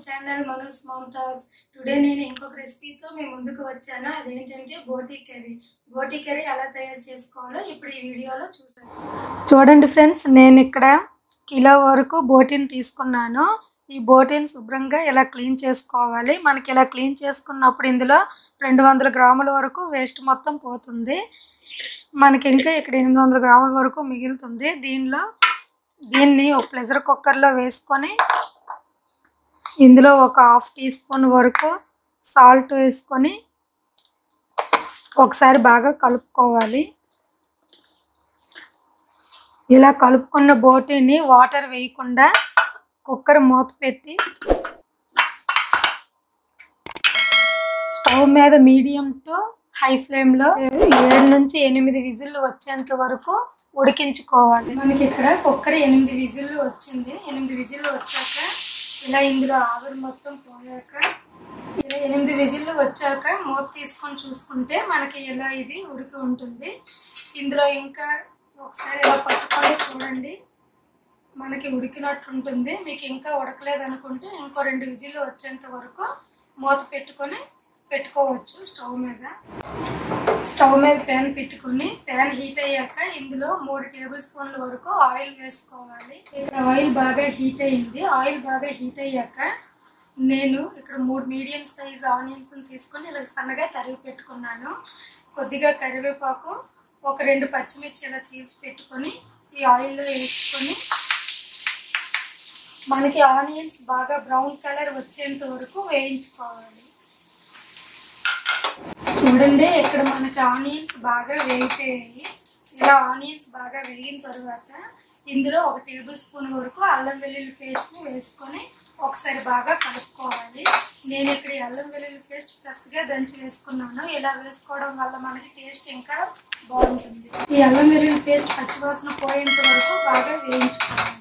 Channel Manoj mom talks. Today నేను ఇంకొక రెసిపీతో మీ ముందుకు వచ్చాను. అదేంటంటే బోటీ కర్రీ. బోటీ కర్రీ ఎలా తయారు చేసుకోవాలో ఇప్పుడు ఈ వీడియోలో చూసాను. చూడండి ఫ్రెండ్స్, నేను ఇక్కడ కిలో వరకు బోటీని తీసుకున్నాను. ఈ బోటీని శుభ్రంగా ఇలా క్లీన్ చేసుకోవాలి. మనకి ఇలా క్లీన్ చేసుకున్నప్పుడు ఇందులో 200 గ్రాముల వరకు వేస్ట్ మొత్తం పోతుంది. మనకి ఇంకా ఇక్కడ 800 గ్రాముల వరకు మిగులుతుంది. దీన్ని ఒక ప్రెషర్ కుక్కర్లో వేసుకొని ఇందులో ఒక ½ టీ స్పూన్ వరకు సాల్ట్ వేసుకొని ఒకసారి బాగా కలుపుకోవాలి. ఇలా కలుపుకున్న బోటీని వాటర్ వేయకుండా కుక్కర్ మూత పెట్టి స్టవ్ మీద మీడియం టు హై ఫ్లేమ్లో 7 నుంచి 8 విజిల్లు వచ్చేంత వరకు ఉడికించుకోవాలి. మనకి ఇక్కడ కుక్కర్ 8 విజిల్లు వచ్చింది. 8 విజిల్లు వచ్చాక ఇలా ఇందులో ఆవిరి మొత్తం పోయాక ఇలా 8 విజిల్లు వచ్చాక మూత తీసుకొని చూసుకుంటే మనకి ఇలా ఇది ఉడికి ఉంటుంది. ఇందులో ఇంకా ఒకసారి ఇలా పట్టుకొని చూడండి, మనకి ఉడికినట్టు ఉంటుంది. మీకు ఇంకా ఉడకలేదు అనుకుంటే ఇంకో 2 విజిల్లు వచ్చేంత వరకు మూత పెట్టుకోవచ్చు. స్టవ్ మీద ప్యాన్ పెట్టుకొని ప్యాన్ హీట్ అయ్యాక ఇందులో 3 టేబుల్ స్పూన్ల వరకు ఆయిల్ వేసుకోవాలి. ఇక్కడ ఆయిల్ బాగా హీట్ అయింది. ఆయిల్ బాగా హీట్ అయ్యాక నేను ఇక్కడ 3 మీడియం సైజ్ ఆనియన్స్ తీసుకొని ఇలా సన్నగా తరిగి పెట్టుకున్నాను. కొద్దిగా కరివేపాకు, ఒక 2 పచ్చిమిర్చి ఇలా చీల్చి పెట్టుకొని ఈ ఆయిల్లో వేసుకొని మనకి ఆనియన్స్ బాగా బ్రౌన్ కలర్ వచ్చేంత వరకు వేయించుకోవాలి. చూడండి, ఇక్కడ మనకి ఆనియన్స్ బాగా వేగిపోయాయి. ఇలా ఆనియన్స్ బాగా వేగిన తర్వాత ఇందులో 1 టేబుల్ స్పూన్ వరకు అల్లం వెల్లుల్లి పేస్ట్ని వేసుకొని ఒకసారి బాగా కలుపుకోవాలి. నేను ఇక్కడ ఈ అల్లం వెల్లుల్లి పేస్ట్ ఫ్రెష్గా దంచి వేసుకున్నాను. ఇలా వేసుకోవడం వల్ల మనకి టేస్ట్ ఇంకా బాగుంటుంది. ఈ అల్లం వెల్లుల్లి పేస్ట్ పచ్చివాసన పోయేంత వరకు బాగా వేయించుకోవాలి.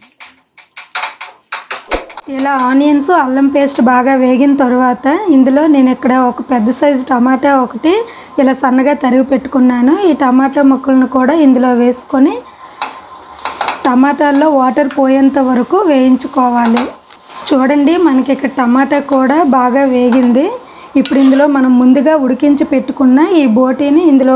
ఇలా ఆనియన్స్ అల్లం పేస్ట్ బాగా వేగిన తర్వాత ఇందులో నేను ఇక్కడ ఒక పెద్ద సైజు టమాటా ఒకటి ఇలా సన్నగా తరిగి పెట్టుకున్నాను. ఈ టమాటా ముక్కలను కూడా ఇందులో వేసుకొని టమాటాల్లో వాటర్ పోయేంత వరకు వేయించుకోవాలి. చూడండి, మనకి ఇక్కడ టమాటా కూడా బాగా వేగింది. ఇప్పుడు ఇందులో మనం ముందుగా ఉడికించి పెట్టుకున్న ఈ బోటీని ఇందులో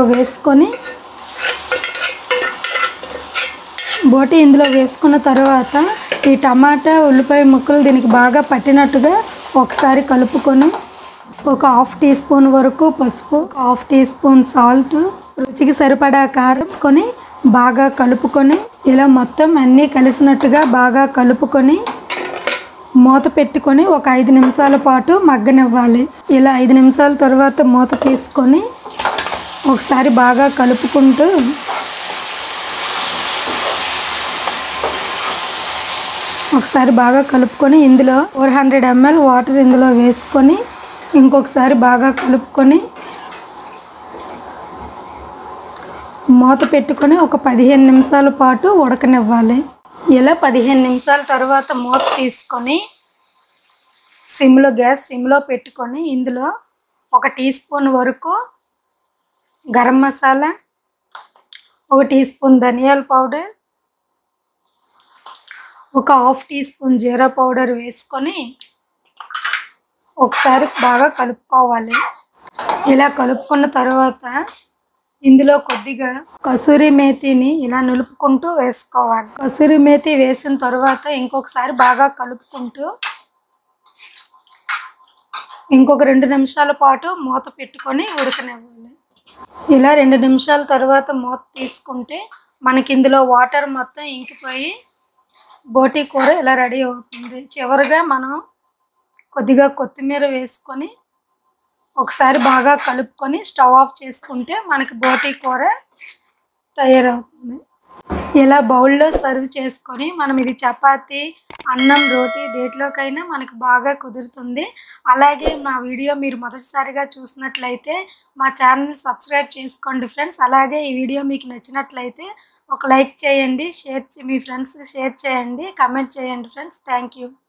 వేసుకున్న తర్వాత ఈ టమాటా ఉల్లిపాయ ముక్కలు దీనికి బాగా పట్టినట్టుగా ఒకసారి కలుపుకొని ఒక ½ టీ స్పూన్ వరకు పసుపు, ½ టీ స్పూన్ సాల్ట్, రుచికి సరిపడా కారం వేసుకొని బాగా కలుపుకొని ఇలా మొత్తం అన్నీ కలిసినట్టుగా బాగా కలుపుకొని మూత పెట్టుకొని ఒక 5 నిమిషాల పాటు మగ్గనివ్వాలి. ఇలా 5 నిమిషాల తర్వాత మూత తీసుకొని ఒకసారి బాగా కలుపుకుంటూ ఇందులో 400 ml వాటర్ ఇందులో వేసుకొని ఇంకొకసారి బాగా కలుపుకొని మూత పెట్టుకొని ఒక 15 నిమిషాల పాటు ఉడకనివ్వాలి. ఇలా 15 నిమిషాల తర్వాత మూత తీసుకొని గ్యాస్ సిమ్లో పెట్టుకొని ఇందులో 1 టీ స్పూన్ వరకు గరం మసాలా, 1 టీ స్పూన్ ధనియాల పౌడర్, ఒక ½ టీ స్పూన్ జీరా పౌడర్ వేసుకొని ఒకసారి బాగా కలుపుకోవాలి. ఇలా కలుపుకున్న తర్వాత ఇందులో కొద్దిగా కసూరి మేతిని ఇలా నులుపుకుంటూ వేసుకోవాలి. కసూరి మేతి వేసిన తర్వాత ఇంకొకసారి బాగా కలుపుకుంటూ ఇంకొక 2 నిమిషాల పాటు మూత పెట్టుకొని ఉడకనివ్వాలి. ఇలా 2 నిమిషాల తర్వాత మూత తీసుకుంటే మనకి ఇందులో వాటర్ మొత్తం ఇంకిపోయి బోటీ కూర ఇలా రెడీ అవుతుంది. చివరిగా మనం కొద్దిగా కొత్తిమీర వేసుకొని ఒకసారి బాగా కలుపుకొని స్టవ్ ఆఫ్ చేసుకుంటే మనకి బోటీ కూర తయారవుతుంది. ఇలా బౌల్లో సర్వ్ చేసుకొని మనం ఇది చపాతీ, అన్నం, రోటీ దేంట్లోకైనా మనకు బాగా కుదురుతుంది. అలాగే మా వీడియో మీరు మొదటిసారిగా చూసినట్లయితే మా ఛానల్ సబ్స్క్రైబ్ చేసుకోండి ఫ్రెండ్స్. అలాగే ఈ వీడియో మీకు నచ్చినట్లయితే ఒక లైక్ చేయండి, మీ ఫ్రెండ్స్కి షేర్ చేయండి, కామెంట్ చేయండి ఫ్రెండ్స్. Thank you.